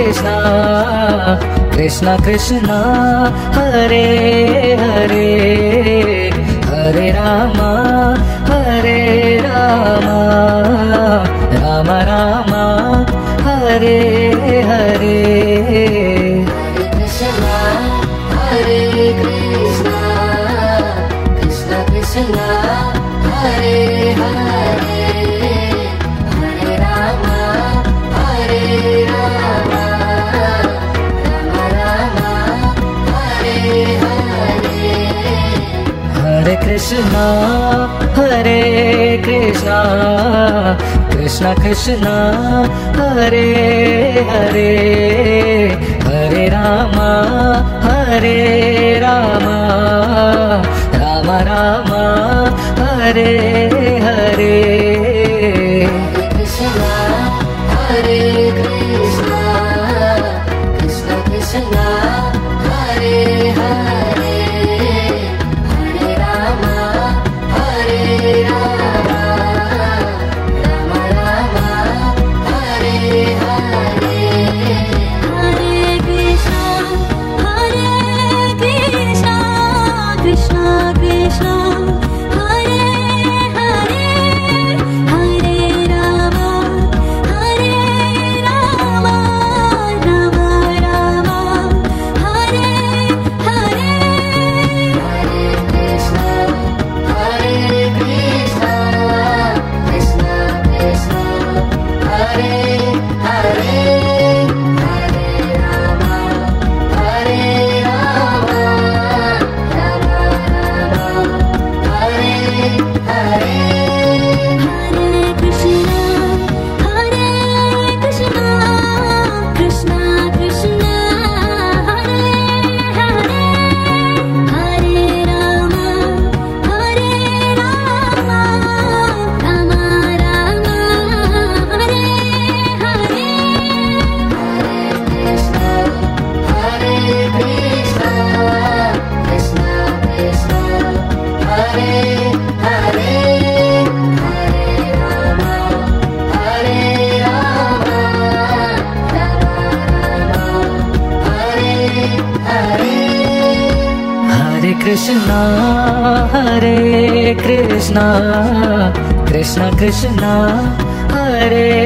Krishna Krishna Krishna Hare Hare Hare Rama Ram Ram Hare Hare. Hare Krishna Krishna Krishna Hare Hare Hare Ram Ram Ram Hare Hare. Hare Krishna Krishna Krishna Hare Hare Hare Ram Ram Ram Hare Hare. Hare Krishna Krishna Krishna Hare Hare Hare Ram Ram Ram Hare Hare. Hare Krishna Krishna Krishna Hare Hare Hare Ram Ram Ram Hare Hare. Hare Krishna Krishna Krishna Krishna Hare Hare Hare Ram Ram Ram Hare Hare. Hare Krishna Krishna Krishna Hare Hare Hare Ram Ram Ram Hare Hare. Hare Krishna Krishna Krishna Hare Hare Hare Ram Ram Hare Hare. Hare Krishna Krishna Krishna Krishna Hare